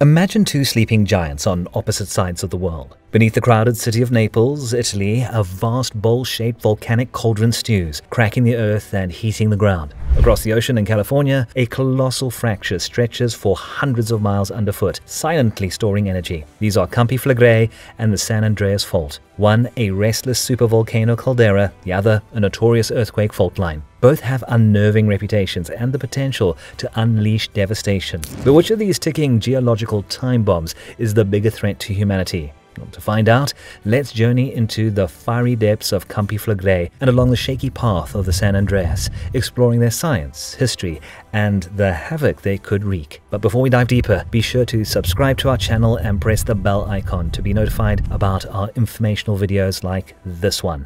Imagine two sleeping giants on opposite sides of the world. Beneath the crowded city of Naples, Italy, a vast bowl-shaped volcanic cauldron stews, cracking the earth and heating the ground. Across the ocean in California, a colossal fracture stretches for hundreds of miles underfoot, silently storing energy. These are Campi Flegrei and the San Andreas Fault. One a restless supervolcano caldera, the other a notorious earthquake fault line. Both have unnerving reputations and the potential to unleash devastation. But which of these ticking geological time bombs is the bigger threat to humanity? To find out, let's journey into the fiery depths of Campi Flegrei and along the shaky path of the San Andreas, exploring their science, history, and the havoc they could wreak. But before we dive deeper, be sure to subscribe to our channel and press the bell icon to be notified about our informational videos like this one.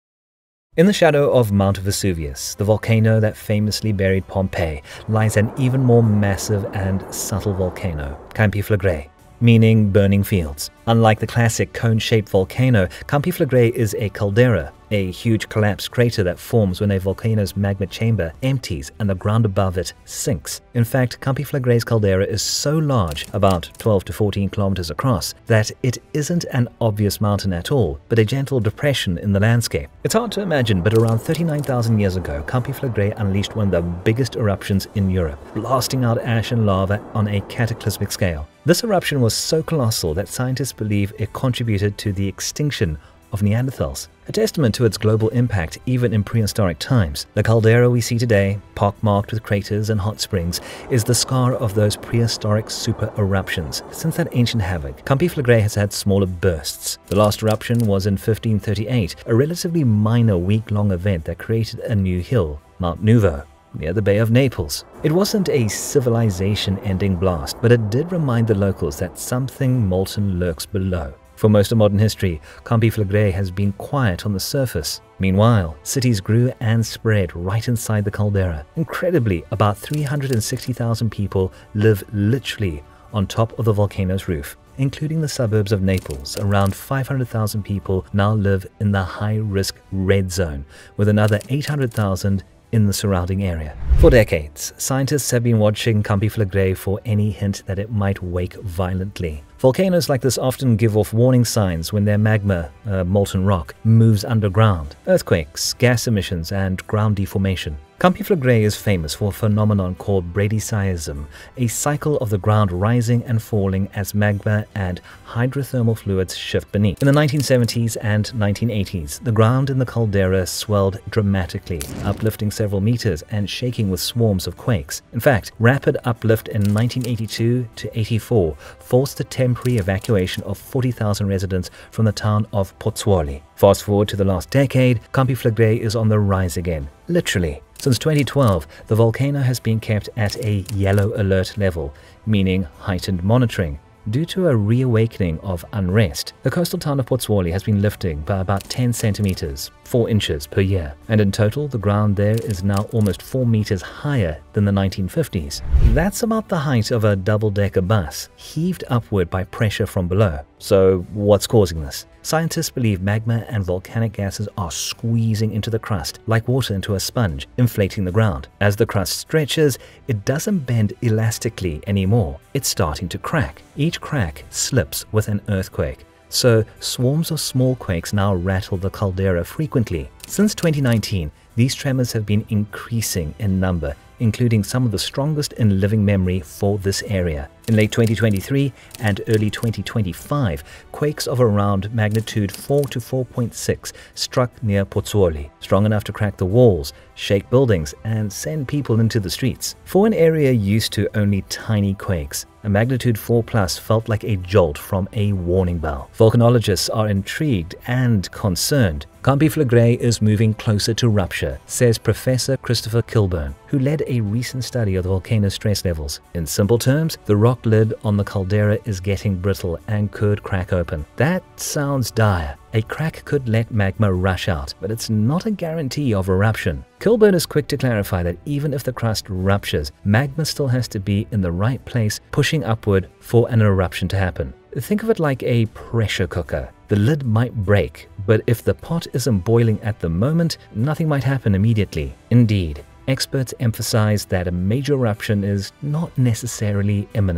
In the shadow of Mount Vesuvius, the volcano that famously buried Pompeii, lies an even more massive and subtle volcano, Campi Flegrei, meaning burning fields. Unlike the classic cone-shaped volcano, Campi Flegrei is a caldera, a huge collapsed crater that forms when a volcano's magma chamber empties and the ground above it sinks. In fact, Campi Flegrei's caldera is so large, about 12 to 14 kilometers across, that it isn't an obvious mountain at all, but a gentle depression in the landscape. It's hard to imagine, but around 39,000 years ago, Campi Flegrei unleashed one of the biggest eruptions in Europe, blasting out ash and lava on a cataclysmic scale. This eruption was so colossal that scientists believe it contributed to the extinction of Neanderthals, a testament to its global impact even in prehistoric times. The caldera we see today, pockmarked with craters and hot springs, is the scar of those prehistoric super eruptions. Since that ancient havoc, Campi Flegrei has had smaller bursts. The last eruption was in 1538, a relatively minor week-long event that created a new hill, Mount Nuovo, near the Bay of Naples. It wasn't a civilization-ending blast, but it did remind the locals that something molten lurks below. For most of modern history, Campi Flegrei has been quiet on the surface. Meanwhile, cities grew and spread right inside the caldera. Incredibly, about 360,000 people live literally on top of the volcano's roof, including the suburbs of Naples. Around 500,000 people now live in the high-risk red zone, with another 800,000 in the surrounding area. For decades, scientists have been watching Campi Flegrei for any hint that it might wake violently. Volcanoes like this often give off warning signs when their magma, molten rock, moves underground. Earthquakes, gas emissions, and ground deformation. Campi Flegrei is famous for a phenomenon called bradyseism, a cycle of the ground rising and falling as magma and hydrothermal fluids shift beneath. In the 1970s and 1980s, the ground in the caldera swelled dramatically, uplifting several meters and shaking with swarms of quakes. In fact, rapid uplift in 1982 to 84 forced the temporary evacuation of 40,000 residents from the town of Pozzuoli. Fast forward to the last decade, Campi Flegrei is on the rise again, literally. Since 2012, the volcano has been kept at a yellow alert level, meaning heightened monitoring, due to a reawakening of unrest. The coastal town of Pozzuoli has been lifting by about 10 centimeters, 4 inches per year, and in total the ground there is now almost 4 meters higher than the 1950s. That's about the height of a double-decker bus, heaved upward by pressure from below. So what's causing this? Scientists believe magma and volcanic gases are squeezing into the crust like water into a sponge, inflating the ground. As the crust stretches, it doesn't bend elastically anymore. It's starting to crack. Each crack slips with an earthquake. So swarms of small quakes now rattle the caldera frequently. Since 2019, these tremors have been increasing in number, including some of the strongest in living memory for this area. In late 2023 and early 2025, quakes of around magnitude 4 to 4.6 struck near Pozzuoli, strong enough to crack the walls, shake buildings, and send people into the streets. For an area used to only tiny quakes, a magnitude 4 plus felt like a jolt from a warning bell. Volcanologists are intrigued and concerned. Campi Flegrei is moving closer to rupture, says Professor Christopher Kilburn, who led a recent study of the volcano's stress levels. In simple terms, the rock lid on the caldera is getting brittle and could crack open. That sounds dire. A crack could let magma rush out, but it's not a guarantee of eruption. Kilburn is quick to clarify that even if the crust ruptures, magma still has to be in the right place, pushing upward for an eruption to happen. Think of it like a pressure cooker. The lid might break, but if the pot isn't boiling at the moment, nothing might happen immediately. Indeed, experts emphasize that a major eruption is not necessarily imminent.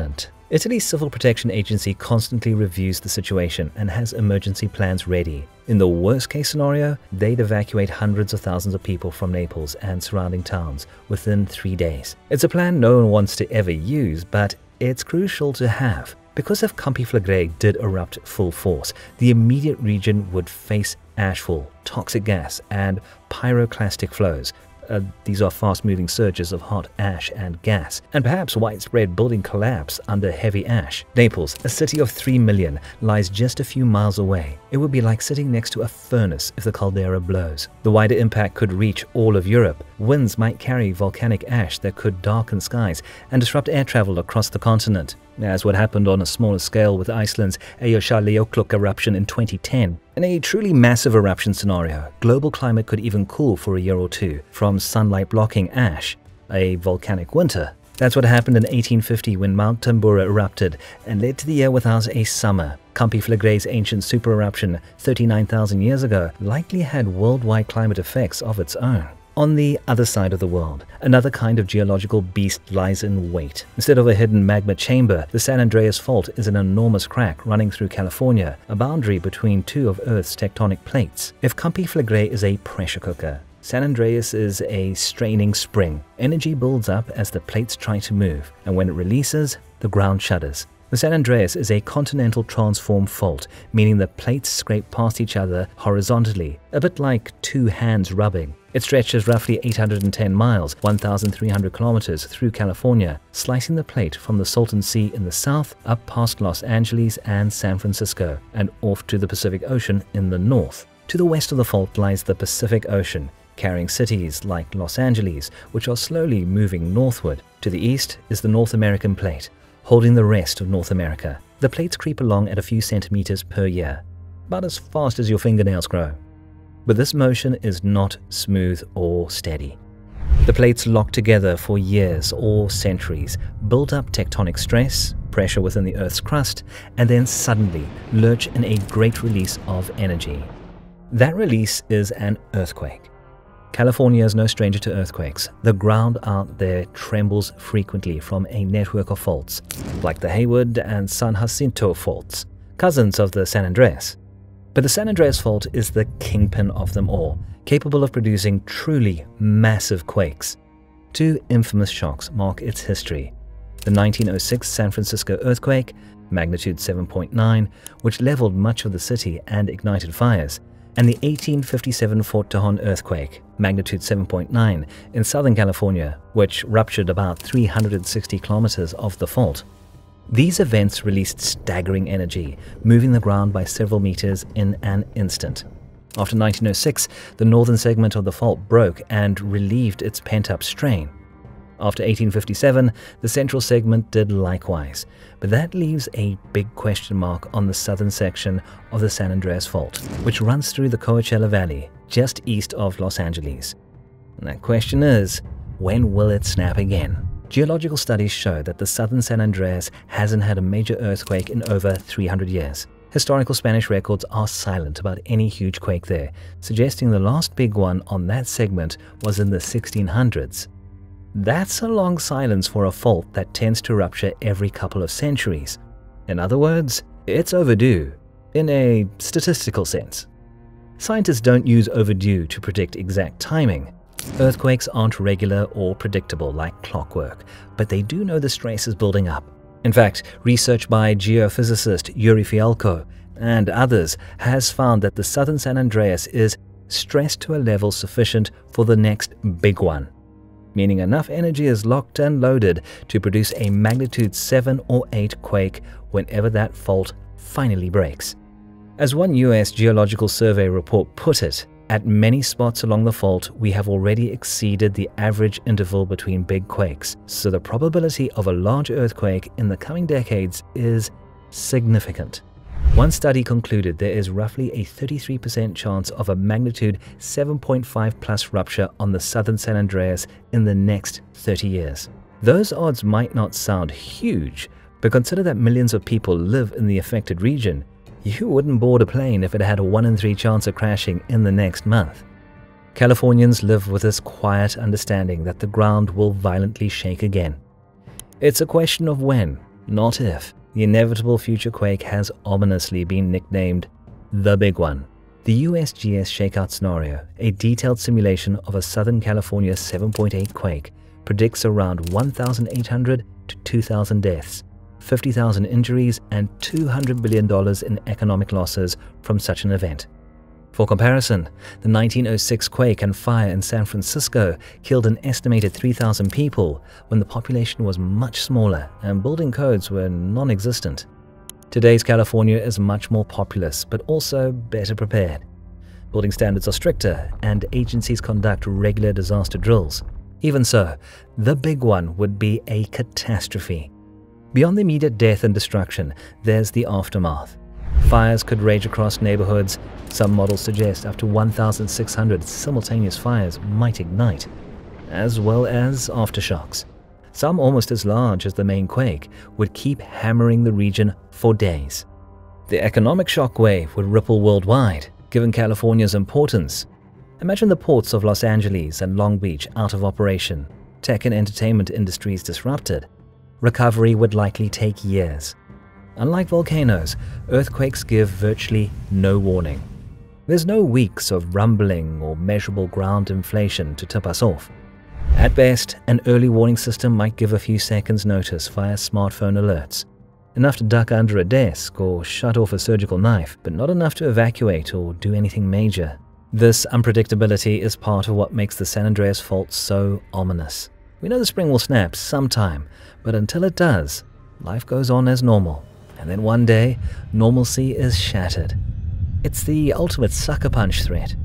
Italy's Civil Protection Agency constantly reviews the situation and has emergency plans ready. In the worst-case scenario, they'd evacuate hundreds of thousands of people from Naples and surrounding towns within 3 days. It's a plan no one wants to ever use, but it's crucial to have. Because if Campi Flegrei did erupt full force, the immediate region would face ashfall, toxic gas, and pyroclastic flows. These are fast-moving surges of hot ash and gas, and perhaps widespread building collapse under heavy ash. Naples, a city of 3 million, lies just a few miles away. It would be like sitting next to a furnace if the caldera blows. The wider impact could reach all of Europe. Winds might carry volcanic ash that could darken skies and disrupt air travel across the continent, as what happened on a smaller scale with Iceland's Eyjafjallajökull eruption in 2010. In a truly massive eruption scenario, global climate could even cool for a year or two from sunlight blocking ash, a volcanic winter. That's what happened in 1850 when Mount Tambora erupted and led to the year without a summer. Campi Flegrei's ancient supereruption 39,000 years ago likely had worldwide climate effects of its own. On the other side of the world, another kind of geological beast lies in wait. Instead of a hidden magma chamber, the San Andreas Fault is an enormous crack running through California, a boundary between two of Earth's tectonic plates. If Campi Flegrei is a pressure cooker, San Andreas is a straining spring. Energy builds up as the plates try to move, and when it releases, the ground shudders. The San Andreas is a continental transform fault, meaning the plates scrape past each other horizontally, a bit like two hands rubbing. It stretches roughly 810 miles, 1,300 kilometers through California, slicing the plate from the Salton Sea in the south up past Los Angeles and San Francisco, and off to the Pacific Ocean in the north. To the west of the fault lies the Pacific Ocean, carrying cities like Los Angeles, which are slowly moving northward. To the east is the North American plate, holding the rest of North America. The plates creep along at a few centimeters per year, about as fast as your fingernails grow. But this motion is not smooth or steady. The plates lock together for years or centuries, build up tectonic stress, pressure within the Earth's crust, and then suddenly lurch in a great release of energy. That release is an earthquake. California is no stranger to earthquakes. The ground out there trembles frequently from a network of faults, like the Hayward and San Jacinto faults, cousins of the San Andreas. But the San Andreas Fault is the kingpin of them all, capable of producing truly massive quakes. Two infamous shocks mark its history. The 1906 San Francisco earthquake, magnitude 7.9, which leveled much of the city and ignited fires, and the 1857 Fort Tejon earthquake, magnitude 7.9, in Southern California, which ruptured about 360 kilometers of the fault. These events released staggering energy, moving the ground by several meters in an instant. After 1906, the northern segment of the fault broke and relieved its pent-up strain. After 1857, the central segment did likewise, but that leaves a big question mark on the southern section of the San Andreas Fault, which runs through the Coachella Valley, just east of Los Angeles. And that question is, when will it snap again? Geological studies show that the southern San Andreas hasn't had a major earthquake in over 300 years. Historical Spanish records are silent about any huge quake there, suggesting the last big one on that segment was in the 1600s. That's a long silence for a fault that tends to rupture every couple of centuries. In other words, it's overdue, in a statistical sense. Scientists don't use overdue to predict exact timing. Earthquakes aren't regular or predictable like clockwork, but they do know the stress is building up. In fact, research by geophysicist Yuri Fialko and others has found that the southern San Andreas is stressed to a level sufficient for the next big one, meaning enough energy is locked and loaded to produce a magnitude 7 or 8 quake whenever that fault finally breaks. As one US Geological Survey report put it, at many spots along the fault, we have already exceeded the average interval between big quakes, so the probability of a large earthquake in the coming decades is significant. One study concluded there is roughly a 33% chance of a magnitude 7.5 plus rupture on the southern San Andreas in the next 30 years. Those odds might not sound huge, but consider that millions of people live in the affected region. You wouldn't board a plane if it had a 1 in 3 chance of crashing in the next month. Californians live with this quiet understanding that the ground will violently shake again. It's a question of when, Not if. The inevitable future quake has ominously been nicknamed the Big One. The USGS shakeout scenario, a detailed simulation of a Southern California 7.8 quake, predicts around 1,800 to 2,000 deaths, 50,000 injuries, and $200 billion in economic losses from such an event. For comparison, the 1906 quake and fire in San Francisco killed an estimated 3,000 people when the population was much smaller and building codes were non-existent. Today's California is much more populous, but also better prepared. Building standards are stricter, and agencies conduct regular disaster drills. Even so, the Big One would be a catastrophe. Beyond the immediate death and destruction, there's the aftermath. Fires could rage across neighborhoods. Some models suggest up to 1,600 simultaneous fires might ignite, as well as aftershocks. Some almost as large as the main quake would keep hammering the region for days. The economic shockwave would ripple worldwide, given California's importance. Imagine the ports of Los Angeles and Long Beach out of operation, tech and entertainment industries disrupted. Recovery would likely take years. Unlike volcanoes, earthquakes give virtually no warning. There's no weeks of rumbling or measurable ground inflation to tip us off. At best, an early warning system might give a few seconds' notice via smartphone alerts, enough to duck under a desk or shut off a surgical knife, but not enough to evacuate or do anything major. This unpredictability is part of what makes the San Andreas Fault so ominous. We know the spring will snap sometime, but until it does, life goes on as normal. And then one day, normalcy is shattered. It's the ultimate sucker punch threat.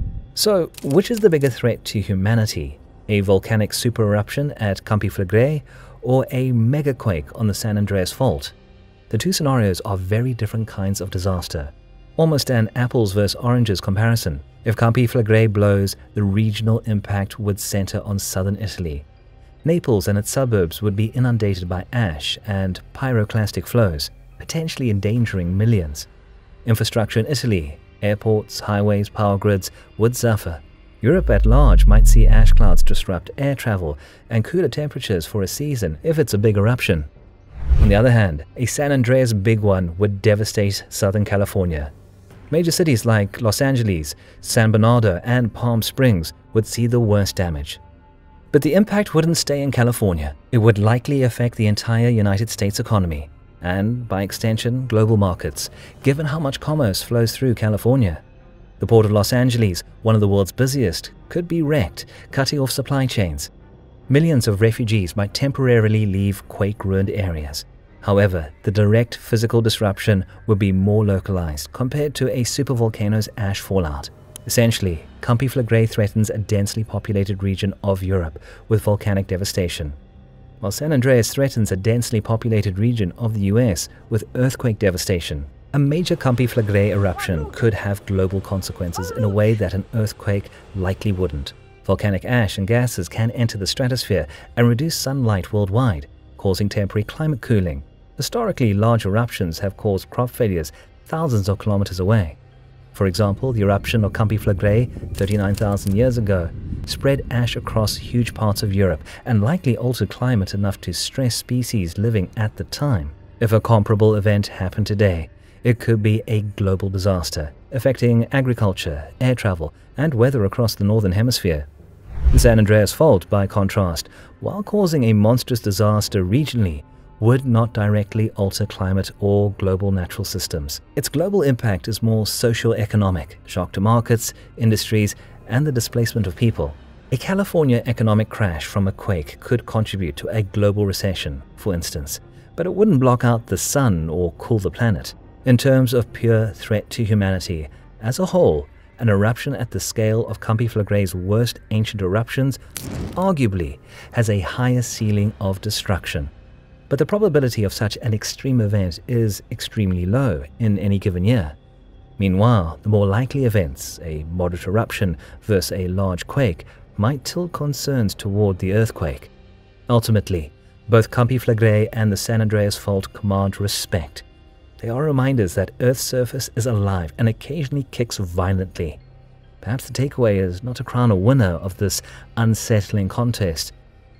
So, which is the bigger threat to humanity? A volcanic super eruption at Campi Flegrei or a megaquake on the San Andreas Fault? The two scenarios are very different kinds of disaster. Almost an apples versus oranges comparison. If Campi Flegrei blows, the regional impact would center on southern Italy. Naples and its suburbs would be inundated by ash and pyroclastic flows, potentially endangering millions. Infrastructure in Italy, airports, highways, power grids, would suffer. Europe at large might see ash clouds disrupt air travel and cooler temperatures for a season if it's a big eruption. On the other hand, a San Andreas Big One would devastate Southern California. Major cities like Los Angeles, San Bernardino, and Palm Springs would see the worst damage. But the impact wouldn't stay in California. It would likely affect the entire United States economy, and, by extension, global markets, given how much commerce flows through California. The port of Los Angeles, one of the world's busiest, could be wrecked, cutting off supply chains. Millions of refugees might temporarily leave quake-ruined areas. However, the direct physical disruption would be more localized compared to a supervolcano's ash fallout. Essentially, Campi Flegrei threatens a densely populated region of Europe with volcanic devastation, while San Andreas threatens a densely populated region of the US with earthquake devastation. A major Campi Flegrei eruption could have global consequences in a way that an earthquake likely wouldn't. Volcanic ash and gases can enter the stratosphere and reduce sunlight worldwide, causing temporary climate cooling. Historically, large eruptions have caused crop failures thousands of kilometers away. For example, the eruption of Campi Flegrei 39,000 years ago spread ash across huge parts of Europe and likely altered climate enough to stress species living at the time. If a comparable event happened today, it could be a global disaster, affecting agriculture, air travel, and weather across the northern hemisphere. The San Andreas Fault, by contrast, while causing a monstrous disaster regionally, would not directly alter climate or global natural systems. Its global impact is more socio-economic, shock to markets, industries, and the displacement of people. A California economic crash from a quake could contribute to a global recession, for instance, but it wouldn't block out the sun or cool the planet. In terms of pure threat to humanity, as a whole, an eruption at the scale of Campi Flegrei's worst ancient eruptions arguably has a higher ceiling of destruction. But the probability of such an extreme event is extremely low in any given year. Meanwhile, the more likely events, a moderate eruption versus a large quake, might tilt concerns toward the earthquake. Ultimately, both Campi Flegrei and the San Andreas Fault command respect. They are reminders that Earth's surface is alive and occasionally kicks violently. Perhaps the takeaway is not to crown a winner of this unsettling contest,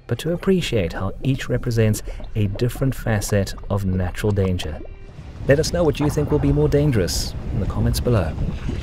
but to appreciate how each represents a different facet of natural danger. Let us know what you think will be more dangerous in the comments below.